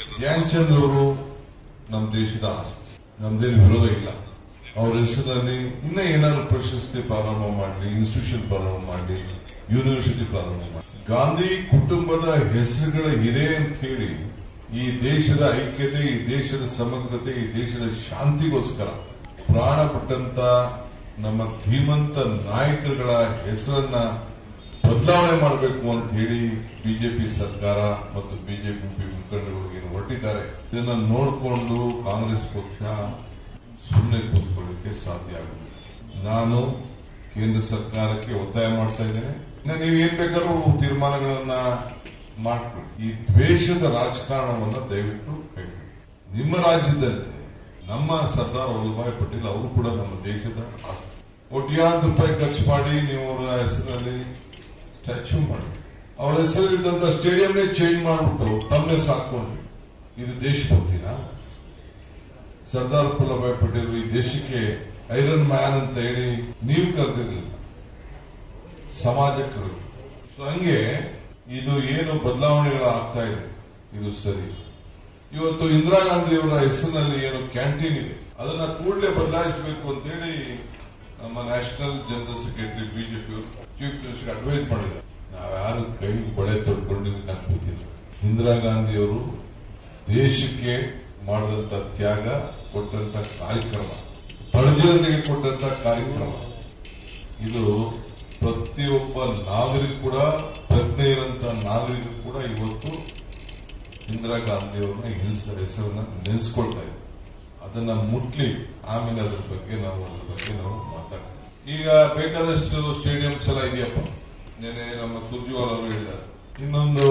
ಧ್ಯಾನ್ ಚಂದ್ ಅವರು ನಮ್ಮ ದೇಶದ ಆಸ್ತಿ, ನಮ್ದೇನು ವಿರೋಧ ಇಲ್ಲ. ಅವ್ರ ಹೆಸರಿನಲ್ಲಿ ಇನ್ನ ಏನಾದ್ರು ಪ್ರಶಸ್ತಿ ಪ್ರಾರಂಭ ಮಾಡಲಿ, ಇನ್ಸ್ಟಿಟ್ಯೂಷನ್ ಪ್ರಾರಂಭ ಮಾಡಲಿ, ಯೂನಿವರ್ಸಿಟಿ ಪ್ರಾರಂಭ ಮಾಡಲಿ. ಗಾಂಧಿ ಕುಟುಂಬದ ಹೆಸರುಗಳ ಇದೆ ಅಂತ ಹೇಳಿ ಈ ದೇಶದ ಐಕ್ಯತೆ, ಈ ದೇಶದ ಸಮಗ್ರತೆ, ಈ ದೇಶದ ಶಾಂತಿಗೋಸ್ಕರ ಪ್ರಾಣ ಪಟ್ಟಂತ ನಮ್ಮ ಧೀಮಂತ ನಾಯಕರುಗಳ ಹೆಸರನ್ನ ಬದಲಾವಣೆ ಮಾಡಬೇಕು ಅಂತ ಹೇಳಿ ಬಿಜೆಪಿ ಸರ್ಕಾರ ಮತ್ತು ಬಿಜೆಪಿ ಮುಖಂಡರು ಹೊರಟಿದ್ದಾರೆ. ಇದನ್ನ ನೋಡಿಕೊಂಡು ಕಾಂಗ್ರೆಸ್ ಪಕ್ಷ ಸುಮ್ಮನೆ ಕೂತ್ಕೊಳ್ಳಿಕ್ಕೆ ಸಾಧ್ಯ ಆಗುದಿಲ್ಲ. ನಾನು ಕೇಂದ್ರ ಸರ್ಕಾರಕ್ಕೆ ಒತ್ತಾಯ ಮಾಡ್ತಾ ಇದ್ದೇನೆ, ನೀವು ಏನ್ ಬೇಕಾದ್ರೂ ತೀರ್ಮಾನಗಳನ್ನ ಮಾಡ್ಕೊಳ್ಳಿ, ಈ ದ್ವೇಷದ ರಾಜಕಾರಣವನ್ನ ದಯವಿಟ್ಟು ಕೈಬಿಡಿ. ನಿಮ್ಮ ರಾಜ್ಯದಲ್ಲಿ ನಮ್ಮ ಸರ್ದಾರ್ ವಲ್ಲಭಾಯ್ ಪಟೇಲ್ ಅವರು ಕೂಡ ನಮ್ಮ ದೇಶದ ಆಸ್ತಿ. ಕೋಟ್ಯಾಂತರ ರೂಪಾಯಿ ಖರ್ಚು ಮಾಡಿ ನೀವು ಅವರ ಹೆಸರಲ್ಲಿ ಸ್ಟ್ಯಾಚ್ಯೂ ಮಾಡಿ, ಅವರ ಹೆಸರಲ್ಲಿದ್ದಂತ ಸ್ಟೇಡಿಯಂನೇ ಚೇಂಜ್ ಮಾಡಿಬಿಟ್ಟು ತಮ್ಮನ್ನೇ ಸಾಕೊಂಡು, ಇದು ದೇಶಭಕ್ತಿನಾ? ಸರ್ದಾರ್ ವಲ್ಲಭಾಯ್ ಪಟೇಲ್ ಈ ದೇಶಕ್ಕೆ ಐರನ್ ಮ್ಯಾನ್ ಅಂತ ಹೇಳಿ ನೀವು ಕರೆದಿರಲಿಲ್ಲ, ಸಮಾಜ ಕರೆದು. ಸೊ ಹಂಗೆ ಇದು ಏನು ಬದಲಾವಣೆಗಳು ಆಗ್ತಾ ಇದೆ, ಇದು ಸರಿ. ಇವತ್ತು ಇಂದಿರಾ ಗಾಂಧಿ ಅವರ ಹೆಸರಿನಲ್ಲಿ ಏನು ಕ್ಯಾಂಟೀನ್ ಇದೆ, ಅದನ್ನ ಕೂಡಲೇ ಬದಲಾಯಿಸಬೇಕು ಅಂತ ಹೇಳಿ ನಮ್ಮ national general secretary BJP chief minister advise ಮಾಡಿದ್ದಾರೆ. ನಾವ್ಯಾರು ಕೈ ಬಳೆ ತೊಡ್ಕೊಂಡು ಕೂತಿಲ್ಲ. ಇಂದಿರಾ ಗಾಂಧಿ ಅವರು ದೇಶಕ್ಕೆ ಮಾಡಿದಂತ ತ್ಯಾಗ, ಕೊಟ್ಟಂತ ಕಾರ್ಯಕ್ರಮ, ಬಡಜನತೆಗೆ ಕೊಟ್ಟಂತ ಕಾರ್ಯಕ್ರಮ, ಇದು ಪ್ರತಿಯೊಬ್ಬ ನಾಗರಿಕ ಕೂಡ, ಪ್ರಜ್ಞೆ ಇರಂತ ನಾಗರಿಕರು ಕೂಡ ಇವತ್ತು ಇಂದಿರಾ ಗಾಂಧಿ ಅವ್ರನ್ನ ಹೆಸರನ್ನ ನೆನೆಸ್ಕೊಳ್ತಾ ಇದ್ದಾರೆ. ಅದನ್ನ ಮುಟ್ಲಿ, ಆಮೇಲೆ ಅದ್ರ ಬಗ್ಗೆ ನಾವು ಮಾತಾಡ್ತೀವಿ. ಈಗ ಬೇಕಾದಷ್ಟು ಸ್ಟೇಡಿಯಂಸ್ ಎಲ್ಲ ಇದೆಯಪ್ಪ. ನೆನೆ ನಮ್ಮ ಸುರ್ಜಿವಾಲ ಅವರು ಹೇಳಿದ್ದಾರೆ, ಇನ್ನೊಂದು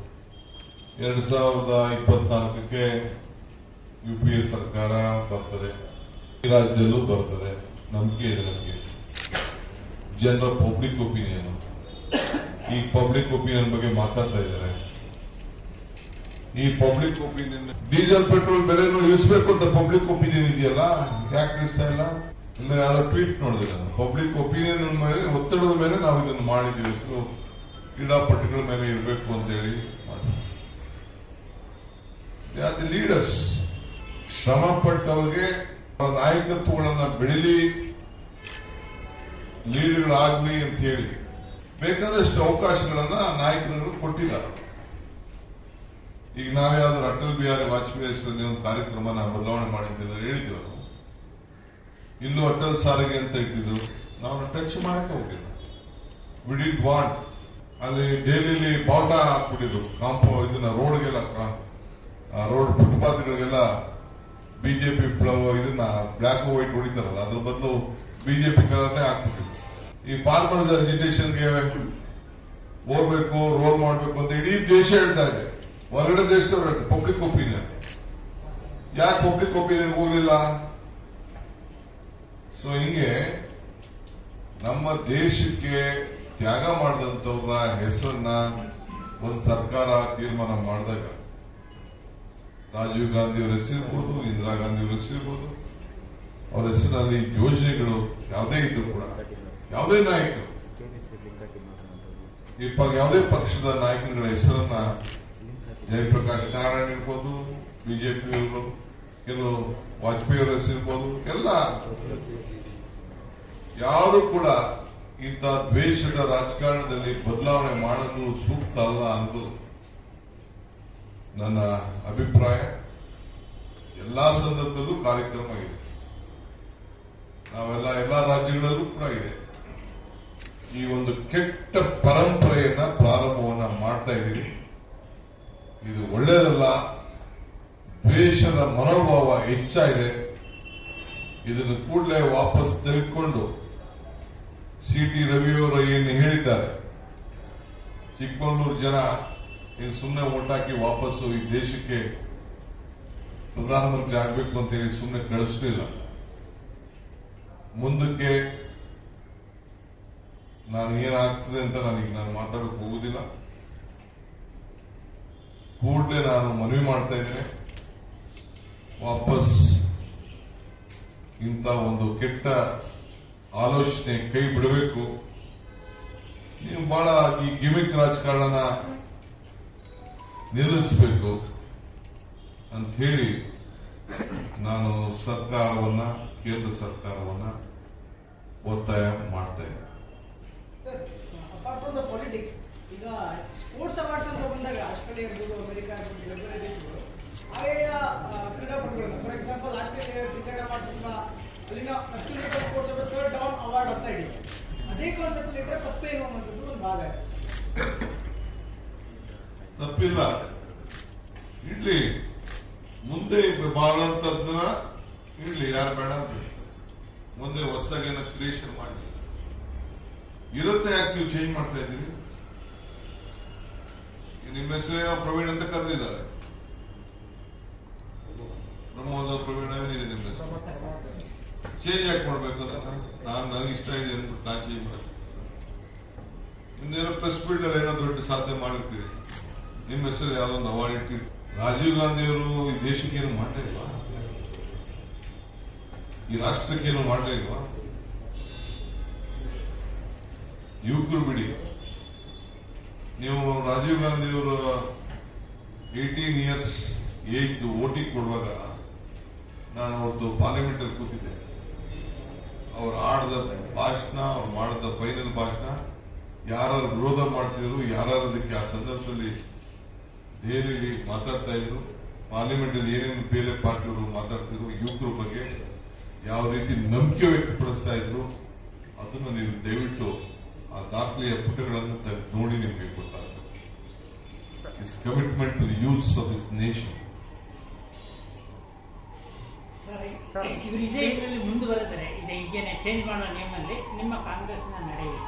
2024ಕ್ಕೆ ಯುಪಿಎ ಸರ್ಕಾರ ಬರ್ತದೆ, ಈ ರಾಜ್ಯದಲ್ಲೂ ಬರ್ತದೆ, ನಂಬಿಕೆ ಇದೆ ನಮಗೆ. ಜನರ ಪಬ್ಲಿಕ್ ಒಪಿನಿಯನ್, ಈ ಪಬ್ಲಿಕ್ ಒಪಿನಿಯನ್ ಬಗ್ಗೆ ಮಾತಾಡ್ತಾ ಇದ್ದಾರೆ. ಈ ಪಬ್ಲಿಕ್ ಒಪಿನಿಯನ್ ಡೀಸೆಲ್ ಪೆಟ್ರೋಲ್ ಬೆಲೆನೂ ಇಳಿಸಬೇಕು ಅಂತ ಪಬ್ಲಿಕ್ ಒಪಿನಿಯನ್ ಇದೆಯಲ್ಲ, ಯಾಕೆ ಇಳಿಸ್ತಾ ಇಲ್ಲ? ಇಲ್ಲ ಯಾವ್ದೋ ಟ್ವೀಟ್ ನೋಡಿದ್ರೆ ಪಬ್ಲಿಕ್ ಒಪಿನಿಯನ್ ಮೇಲೆ, ಒತ್ತಡದ ಮೇಲೆ ನಾವು ಇದನ್ನು ಮಾಡಿದ್ದೀವಿ, ಸೊ ಕ್ರೀಡಾಪಟುಗಳ ಮೇಲೆ ಇರಬೇಕು ಅಂತ ಹೇಳಿ ಮಾಡಿ. ದಿ ಲೀಡರ್ಸ್ ಶ್ರಮ ಪಟ್ಟವ್ರಿಗೆ ನಾಯಕತ್ವಗಳನ್ನ ಬೆಳಿಲಿ, ಲೀಡರ್ಗಳಾಗ್ಲಿ ಅಂತ ಹೇಳಿ ಬೇಕಾದಷ್ಟು ಅವಕಾಶಗಳನ್ನ ನಾಯಕರುಗಳು ಕೊಟ್ಟಿದ್ದಾರೆ. ಈಗ ನಾವ್ಯಾವ್ದಾದ್ರು ಅಟಲ್ ಬಿಹಾರಿ ವಾಜಪೇಯಿ ಹೆಸರಲ್ಲಿ ಒಂದು ಕಾರ್ಯಕ್ರಮನ ಬದಲಾವಣೆ ಮಾಡಿದ್ದೆಲ್ಲ ಹೇಳಿದ್ದೇವೆ. ಇಲ್ಲೂ ಅಟಲ್ ಸಾರಿಗೆ ಅಂತ ಇಟ್ಟಿದ್ರು, ನಾವು ಟಚ್ ಮಾಡಕ್ಕೆ ಹೋಗಿಲ್ಲ. We did want. ಅಲ್ಲಿ ಡೈಲಿಲಿ ಬಾವುಟ ಹಾಕ್ಬಿಟ್ಟಿದ್ರು, ಇದನ್ನ ರೋಡ್ಗೆಲ್ಲ, ರೋಡ್ ಫುಟ್ಪಾತ್ಗಳಿಗೆಲ್ಲ ಬಿಜೆಪಿ ಇದನ್ನ ಬ್ಲಾಕ್ ವೈಟ್ ಹೊಡಿತಾರಲ್ಲ, ಅದ್ರ ಬದಲು ಬಿಜೆಪಿ ಕಲರ್ನೇ ಹಾಕ್ಬಿಟ್ಟಿದ್ರು. ಈ ಫಾರ್ಮರ್ಸ್ ಅಜಿಟೇಷನ್ಗೆ ಹೋಗ್ಬೇಕು, ರೋಲ್ ಮಾಡಬೇಕು ಅಂತ ಇಡೀ ದೇಶ ಹೇಳ್ತಾ ಇದೆ, ಹೊರಗಡೆ ದೇಶದವ್ರು ಹೇಳ್ತಾರೆ. ಪಬ್ಲಿಕ್ ಒಪಿನಿಯನ್ ಯಾಕೆ ಪಬ್ಲಿಕ್ ಒಪಿನಿಯನ್ ಹೋಗಲಿಲ್ಲ? ಸೊ ಹಿಂಗೆ ನಮ್ಮ ದೇಶಕ್ಕೆ ತ್ಯಾಗ ಮಾಡಿದಂತವ್ರ ಹೆಸರನ್ನ ಒಂದು ಸರ್ಕಾರ ತೀರ್ಮಾನ ಮಾಡಿದಾಗ, ರಾಜೀವ್ ಗಾಂಧಿ ಅವರ ಹೆಸರಿರ್ಬೋದು, ಇಂದಿರಾ ಗಾಂಧಿ ಅವರ ಹೆಸರಿರ್ಬೋದು, ಅವರ ಹೆಸರಿನಲ್ಲಿ ಯೋಜನೆಗಳು ಯಾವುದೇ ಇದ್ರು ಕೂಡ, ಯಾವುದೇ ನಾಯಕರು, ಯಾವುದೇ ಪಕ್ಷದ ನಾಯಕರುಗಳ ಹೆಸರನ್ನ, ಜಯಪ್ರಕಾಶ್ ನಾರಾಯಣ್ ಇರ್ಬೋದು, ಬಿಜೆಪಿ ಅವರು, ಕೆಲವು ವಾಜಪೇಯಿ ಅವರ ಹೆಸರಿರ್ಬೋದು, ಎಲ್ಲ ಯಾರು ಕೂಡ ಇಂಥ ದ್ವೇಷದ ರಾಜಕಾರಣದಲ್ಲಿ ಬದಲಾವಣೆ ಮಾಡೋದು ಸೂಕ್ತ ಅಲ್ಲ ಅನ್ನೋದು ನನ್ನ ಅಭಿಪ್ರಾಯ. ಎಲ್ಲಾ ಸಂದರ್ಭದಲ್ಲೂ ಕಾರ್ಯಕ್ರಮ ಇದೆ, ಎಲ್ಲಾ ರಾಜ್ಯಗಳಲ್ಲೂ ಕೂಡ ಇದೆ. ಈ ಒಂದು ಕೆಟ್ಟ ಪರಂಪರೆಯನ್ನ ಪ್ರಾರಂಭವನ್ನ ಮಾಡ್ತಾ ಇದ್ದೀವಿ. ಇದು ಒಳ್ಳೆಯದಲ್ಲ. ದ್ವೇಷದ ಮನೋಭಾವ ಹೆಚ್ಚಾಗಿದೆ. ಇದನ್ನು ಕೂಡಲೇ ವಾಪಸ್ ತೆಗೆದುಕೊಂಡು ಸಿ.ಟಿ. ರವಿಯವರು ಏನು ಹೇಳಿದ್ದಾರೆ, ಚಿಕ್ಕಮಗಳೂರು ಜನ ಇದು ಸುಮ್ಮನೆ ಓಟ್ ಹಾಕಿ ವಾಪಸ್ಸು ಈ ದೇಶಕ್ಕೆ ಪ್ರಧಾನಮಂತ್ರಿ ಆಗಬೇಕು ಅಂತ ಹೇಳಿ ಸುಮ್ಮನೆ ಕಳಿಸಲಿಲ್ಲ. ಮುಂದಕ್ಕೆ ನಾನು ಏನಾಗ್ತದೆ ಅಂತ ನಾನು ಮಾತಾಡಕ್ಕೆ ಹೋಗುದಿಲ್ಲ. ಕೂಡಲೇ ನಾನು ಮನವಿ ಮಾಡ್ತಾ ಇದ್ದೇನೆ, ವಾಪಸ್ ಇಂಥ ಒಂದು ಕೆಟ್ಟ ಆಲೋಚನೆ ಕೈ ಬಿಡಬೇಕು. ನೀವು ಬಹಳ ಈ ಗಿಮಿಕ್ ರಾಜಕಾರಣನ ನಿಲ್ಲಿಸಬೇಕು. ಅಂತ ಹೇಳಿ ನಾನು ಸರ್ಕಾರವನ್ನ, ಕೇಂದ್ರ ಸರ್ಕಾರವನ್ನ ಒತ್ತಾಯ ಮಾಡ್ತಾ ಇದ್ದೇನೆ. ಅಪಾರ್ಟ್ ಫ್ರಮ್ ದ ಪಾಲಿಟಿಕ್ಸ್, ಈಗ ಸ್ಪೋರ್ಟ್ಸ್ ಅವಾರ್ಡ್ಸ್ ಅಂತ ಬಂದಾಗ ಆಸ್ಟ್ರೇಲಿಯಾ ಇರ್ಬೋದು, ಅಮೆರಿಕ ಇರ್ಬೋದು, ಬೇರೆ ಬೇರೆ ದೇಶಗಳು ಆಯಾ ಕ್ರೀಡಾಪಟುಗಳನ್ನ, for example Australia cricket awards ಅಂತ ಅಲ್ಲಿನ ಅತ್ಯುನ್ನತ sports award sir Don award ಅಂತ ಇದೆ. ಅದೇ ಕಾನ್ಸೆಪ್ಟ್ ಇಟ್ಟರೆ ತಪ್ಪೇನು ಅನ್ನೋದು ಒಂದು ಭಾಗ ಇದೆ. ತಪ್ಪಿಲ್ಲ, ಇಡ್ಲಿ ಮುಂದೆ ಬಾಳಂತದ್ನ ಇಡ್ಲಿ, ಯಾರು ಬೇಡ ಅಂತ ಮುಂದೆ ಹೊಸದಾಗಿ ಕ್ರಿಯೇಷನ್ ಮಾಡಿ ಇರುತ್ತೆ. ಯಾಕೆ ನೀವು ಚೇಂಜ್ ಮಾಡ್ತಾ ಇದ್ದೀರಿ? ನಿಮ್ಮ ಹೆಸರೇನೋ ಪ್ರವೀಣ್ ಅಂತ ಕರೆದಿದ್ದಾರೆ, ಪ್ರಮೋದ ಪ್ರವೀಣ್ ಏನಿದೆ ನಿಮ್ಮ ಹೆಸರು, ಚೇಂಜ್ ಯಾಕೆ ಮಾಡ್ಬೇಕು? ಅದನ್ನ ನನಗೆ ಇಷ್ಟ ಇದೆ ಅಂದ್ಬಿಟ್ಟು ನಾನು ಚೇಂಜ್ ಮಾಡ್ತೀನಿ. ನಿಮ್ದೇನೋ ಪ್ರೆಸ್ ಫೀಲ್ಡ್ ಅಲ್ಲಿ ಏನೋ ದೊಡ್ಡ ಸಾಧನೆ ಮಾಡಿರ್ತೀರಿ, ನಿಮ್ಮ ಹೆಸರು ಯಾವ್ದೊಂದು ಅವಾರ್ಡ್ ಇಟ್ಟಿರಿ. ರಾಜೀವ್ ಗಾಂಧಿ ಅವರು ಈ ದೇಶಕ್ಕೇನು ಮಾಡಲಿಲ್ವಾ? ಈ ರಾಷ್ಟ್ರಕ್ಕೇನು ಮಾಡಲಿಲ್ವಾ? ಯುವಕರು ಬಿಡಿ, ನೀವು ರಾಜೀವ್ ಗಾಂಧಿ ಅವರು 18 years ಏಜ್ ವೋಟಿಂಗ್ ಕೊಡುವಾಗ ನಾನು ಅವತ್ತು ಪಾರ್ಲಿಮೆಂಟ್ ಅಲ್ಲಿ ಕೂತಿದ್ದೆ. ಅವ್ರು ಆಡಿದ ಭಾಷಣ, ಅವ್ರು ಮಾಡಿದ ಫೈನಲ್ ಭಾಷಣ ಯಾರು ವಿರೋಧ ಮಾಡ್ತಿದ್ರು, ಯಾರು ಅದಕ್ಕೆ ಆ ಸಂದರ್ಭದಲ್ಲಿ ದೆಹಲಿಯಲ್ಲಿ ಮಾತಾಡ್ತಾ ಇದ್ರು, ಪಾರ್ಲಿಮೆಂಟ್ ಅಲ್ಲಿ ಏನೇನು ಬೇರೆ ಪಾರ್ಟಿಯವರು ಮಾತಾಡ್ತಿದ್ರು, ಯುವಕರ ಬಗ್ಗೆ ಯಾವ ರೀತಿ ನಂಬಿಕೆ ವ್ಯಕ್ತಪಡಿಸ್ತಾ ಇದ್ರು, ಅದನ್ನು ನೀವು ದಯವಿಟ್ಟು ಆ ದಾಖಲೆಯ ಪುಟಗಳನ್ನು ತೆಗೆದು ನೋಡಿ, ನಿಮಗೆ ಗೊತ್ತಾಗುತ್ತೆ. Is commitment to the youths of this nation. ಇವರು ಇದೇ ಇದರಲ್ಲಿ ಮುಂದುವರೆದರೆ ಇದೆ ಹೀಗೇನೆ ಚೇಂಜ್ ಮಾಡೋ ನಿಯಮದಲ್ಲಿ ನಿಮ್ಮ ಕಾಂಗ್ರೆಸ್ನ ನಡೆಯುತ್ತೆ.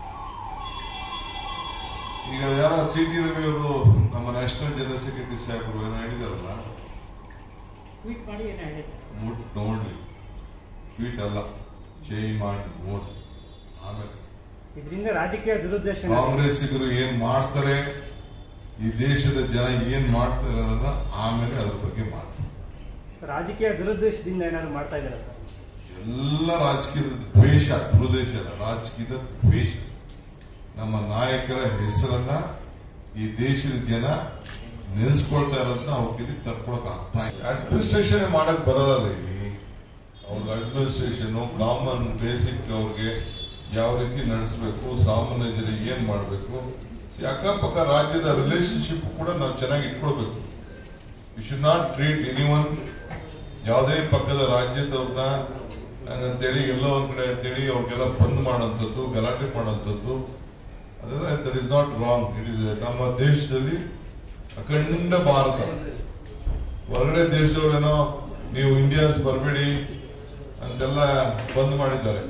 ಈಗ ಯಾರ ಸಿ.ಟಿ. ರವಿ ಅವರು ನಮ್ಮ ನ್ಯಾಷನಲ್ ಜನರಲ್ ಸೆಕ್ರೆಟರಿ ಸಾಹೇಬರು ಏನೋ ಹೇಳಿದಾರಲ್ಲ, ಟ್ವೀಟ್ ಮಾಡಿ ಏನೋ ಹೇಳಿದ್ದಾರೆ, ಮುಟ್ ನೋಡಿ, ಟ್ವೀಟ್ ಅಲ್ಲ, ಚೇಂಜ್ ಮಾಡಿ ನೋಡಿ. ಆಮೇಲೆ ಇದರಿಂದ ರಾಜಕೀಯ ದುರುದ್ದೇಶ ಕಾಂಗ್ರೆಸ್ಸಿಗರು ಏನ್ ಮಾಡ್ತಾರೆ, ಈ ದೇಶದ ಜನ ಏನ್ ಮಾಡ್ತಾರೆ ಅದನ್ನ ಆಮೇಲೆ ಅದ್ರ ಬಗ್ಗೆ ಮಾತಾಡ್ತಾರೆ. ರಾಜಕೀಯ ದುರುದ್ದೇಶದಿಂದ ಏನಾದ್ರು ಮಾಡ್ತಾ ಇದ್ದಾರೆ ಸರ್? ಎಲ್ಲ ರಾಜಕೀಯದ ದ್ವೇಷ, ದುರುದ್ದೇಶ ಅಲ್ಲ, ರಾಜಕೀಯದ ದ್ವೇಷ. ನಮ್ಮ ನಾಯಕರ ಹೆಸರನ್ನ ಈ ದೇಶದ ಜನ ನೆನೆಸ್ಕೊಳ್ತಾ ಇರೋದನ್ನ ಅವ್ರಿಗೆ ತಡ್ಕೊಳಕ್ ಆಗ್ತಾ ಇಲ್ಲ. ಅಡ್ಮಿನಿಸ್ಟ್ರೇಷನ್ ಮಾಡಕ್ ಬರಲ್ಲ. ಅವ್ರಿಗೆ ಅಡ್ಮಿನಿಸ್ಟ್ರೇಷನ್ ಕಾಮನ್ ಬೇಸಿಕ್ ಅವ್ರಿಗೆ ಯಾವ ರೀತಿ ನಡೆಸಬೇಕು, ಸಾಮಾನ್ಯ ಜನರಿಗೆ ಏನ್ ಮಾಡಬೇಕು, ಅಕ್ಕಪಕ್ಕ ರಾಜ್ಯದ ರಿಲೇಶನ್ಶಿಪ್ ಕೂಡ ನಾವು ಚೆನ್ನಾಗಿ ಇಟ್ಕೊಳ್ಬೇಕು. We should not treat anyone, ಯಾವುದೇ ಪಕ್ಕದ ರಾಜ್ಯದವ್ರನ್ನ ಅಂತೇಳಿ ಎಲ್ಲೋ ಒಂದ್ ಕಡೆ ಅಂತೇಳಿ ಅವ್ರಿಗೆಲ್ಲ ಬಂದ್ ಮಾಡೋಂಥದ್ದು, ಗಲಾಟೆ ಮಾಡೋಂಥದ್ದು, ಅದೆಲ್ಲ that is not wrong. It is ನಮ್ಮ ದೇಶದಲ್ಲಿ ಅಖಂಡ ಭಾರತ, ಹೊರಗಡೆ ದೇಶದವರೇನೋ ನೀವು ಇಂಡಿಯನ್ಸ್ ಬರಬೇಡಿ ಅಂತೆಲ್ಲ ಬಂದ್ ಮಾಡಿದ್ದಾರೆ.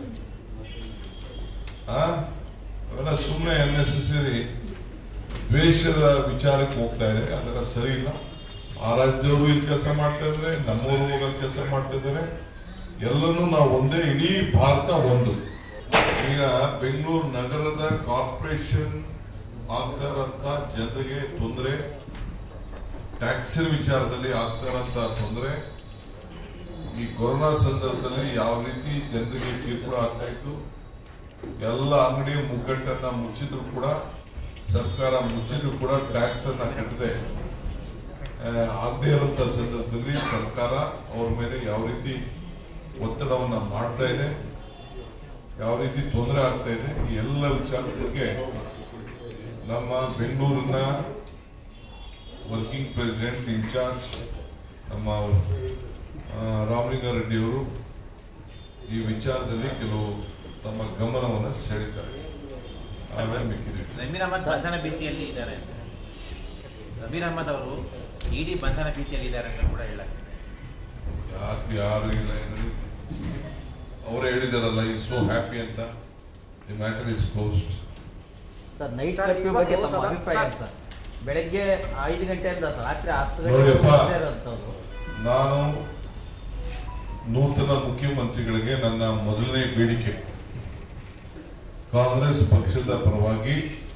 ಅವೆಲ್ಲ ಸುಮ್ಮನೆ ಅನ್ನೆಸೆಸರಿ ದ್ವೇಷದ ವಿಚಾರಕ್ಕೆ ಹೋಗ್ತಾ ಇದೆ. ಅದೆಲ್ಲ ಸರಿ ಇಲ್ಲ. ಆ ರಾಜ್ಯದವರು ಇಲ್ಲಿ ಕೆಲಸ ಮಾಡ್ತಾ ಇದ್ದಾರೆ, ನಮ್ಮವರು ಹೋಗಲ್ಲಿ ಕೆಲಸ ಮಾಡ್ತಾ ಇದ್ದಾರೆ. ಎಲ್ಲನೂ ನಾವು ಒಂದೇ, ಇಡೀ ಭಾರತ ಒಂದು. ಈಗ ಬೆಂಗಳೂರು ನಗರದ ಕಾರ್ಪೊರೇಷನ್ ಆಗ್ತಾ ಇರೋಂಥ ಜನರಿಗೆ ತೊಂದರೆ, ಟ್ಯಾಕ್ಸಿನ ವಿಚಾರದಲ್ಲಿ ಆಗ್ತಾ ಇರೋಂಥ ತೊಂದರೆ, ಈ ಕೊರೋನಾ ಸಂದರ್ಭದಲ್ಲಿ ಯಾವ ರೀತಿ ಜನರಿಗೆ ಕಿರುಕುಳ ಆಗ್ತಾ ಇತ್ತು, ಎಲ್ಲ ಅಂಗಡಿ ಮುಗ್ಗಟ್ಟನ್ನ ಮುಚ್ಚಿದ್ರು ಕೂಡ, ಸರ್ಕಾರ ಮುಚ್ಚಿದ್ರು ಕೂಡ ಟ್ಯಾಕ್ಸ್ ಅನ್ನ ಕಟ್ಟದೆ ಆಗದೆ ಇರುವಂತ ಸಂದರ್ಭದಲ್ಲಿ ಸರ್ಕಾರ ಅವ್ರ ಮೇಲೆ ಯಾವ ರೀತಿ ಒತ್ತಡವನ್ನ ಮಾಡ್ತಾ ಇದೆ, ಯಾವ ರೀತಿ ತೊಂದರೆ ಆಗ್ತಾ ಇದೆ, ಈ ಎಲ್ಲ ವಿಚಾರದ ಬಗ್ಗೆ ನಮ್ಮ ಬೆಂಗಳೂರಿನ ವರ್ಕಿಂಗ್ ಪ್ರೆಸಿಡೆಂಟ್ ಇನ್ಚಾರ್ಜ್ ನಮ್ಮ ರಾಮಲಿಂಗಾರೆಡ್ಡಿ ಅವರು ಈ ವಿಚಾರದಲ್ಲಿ ಕೆಲವು ತಮ್ಮ ಗಮನವನ್ನು ಸೆಳೀತಾರೆ. ಆಮೇಲೆ ಮಿಕ್ಕಿದೆ. ಜಮೀರ್ ಅಹಮದ್ ಬಂಧನ ಭೀತಿಯಲ್ಲಿ ಇದ್ದಾರೆ. ಜಮೀರ್ ಅಹಮದ್ ಅವರು ಇಡೀ ಬಂಧನ ಭೀತಿಯಲ್ಲಿ ಇದ್ದಾರೆ ಅಂತ ಕೂಡ ಹೇಳಾಗ್ತದೆ. ಯಾರು ಇಲ್ಲ, ಅವರೇ ಹೇಳಿದಾರಲ್ಲ, ಈ ಸೋ ಹ್ಯಾಪಿ ಅಂತ. The matter is closed. Sir, night curfew ಬಗ್ಗೆ ತಮ್ಮ ಅಭಿಪ್ರಾಯ ಸರ್? ಬೆಳಗ್ಗೆ 5 ಗಂಟೆಯಿಂದ ರಾತ್ರಿ 10 ನೋಡಿಯಪ್ಪ, ಗಂಟೆ. ನಾನು ನೂತನ ಮುಖ್ಯಮಂತ್ರಿಗಳಿಗೆ ನನ್ನ ಮೊದಲನೇ ಬೇಡಿಕೆ, ಕಾಂಗ್ರೆಸ್ ಪಕ್ಷದ ಪರವಾಗಿ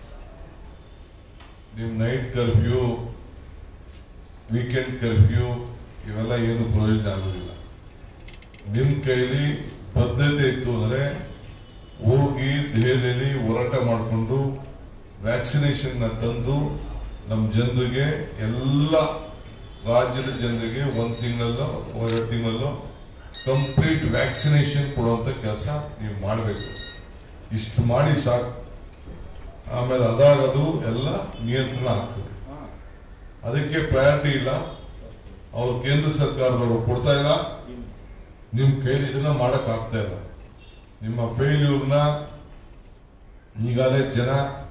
ನಿಮ್ ನೈಟ್ ಕರ್ಫ್ಯೂ, ವೀಕೆಂಡ್ ಕರ್ಫ್ಯೂ ಇವೆಲ್ಲ ಏನು ಪ್ರಯೋಜನ ಆಗೋದಿಲ್ಲ. ನಿಮ್ ಕೈಲಿ ಬದ್ಧತೆ ಇತ್ತು ಅಂದ್ರೆ ಹೋಗಿ ದೆಹಲಿಯಲ್ಲಿ ಹೋರಾಟ ಮಾಡಿಕೊಂಡು ವ್ಯಾಕ್ಸಿನೇಷನ್ ತಂದು ನಮ್ಮ ಜನರಿಗೆ ಎಲ್ಲ ರಾಜ್ಯದ ಜನರಿಗೆ 1 ತಿಂಗಳಲ್ಲೋ 2 ತಿಂಗಳಲ್ಲೋ ಕಂಪ್ಲೀಟ್ ವ್ಯಾಕ್ಸಿನೇಷನ್ ಕೊಡುವಂತ ಕೆಲಸ ನೀವು ಮಾಡಬೇಕು. ಇಷ್ಟು ಮಾಡಿ ಸಾಕು. ಆಮೇಲೆ ಅದಾಗದು ಎಲ್ಲ ನಿಯಂತ್ರಣ ಆಗ್ತದೆ. ಅದಕ್ಕೆ ಪ್ರಯಾರಿಟಿ ಇಲ್ಲ. ಅವರು ಕೇಂದ್ರ ಸರ್ಕಾರದವರು ಕೊಡ್ತಾ ಇಲ್ಲ, ನಿಮ್ಮ ಕೈಲಿ ಇದನ್ನ ಮಾಡಕ್ ಆಗ್ತಾ ಇಲ್ಲ. ನಿಮ್ಮ ಫೇಲ್ಯೂರ್ನ ಈಗಾಗಲೇ ಜನ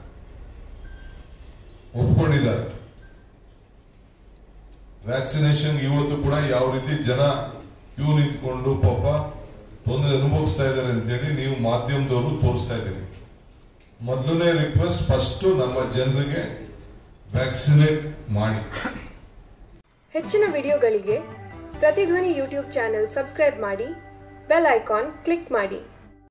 ಒಪ್ಕೊಂಡಿದ್ದಾರೆ. ವ್ಯಾಕ್ಸಿನೇಷನ್ ಇವತ್ತು ಕೂಡ ಯಾವ ರೀತಿ ಜನ ಕ್ಯೂ ನಿಂತ್ಕೊಂಡು ಪಾಪ ತೊಂದರೆ ಅನುಭವಿಸ್ತಾ ಇದ್ದಾರೆ ಅಂತೇಳಿ ನೀವು ಮಾಧ್ಯಮದವರು ತೋರಿಸ್ತಾ ಇದ್ದೀರಿ. ಮೊದಲನೇ ರಿಕ್ವೆಸ್ಟ್, ಫಸ್ಟ್ ನಮ್ಮ ಜನರಿಗೆ ವ್ಯಾಕ್ಸಿನೇಟ್ ಮಾಡಿ. ಹೆಚ್ಚಿನ ವಿಡಿಯೋಗಳಿಗೆ ಪ್ರತಿಧ್ವನಿ ಯೂಟ್ಯೂಬ್ ಚಾನೆಲ್ ಸಬ್ಸ್ಕ್ರೈಬ್ ಮಾಡಿ, ಬೆಲ್ ಐಕಾನ್ ಕ್ಲಿಕ್ ಮಾಡಿ.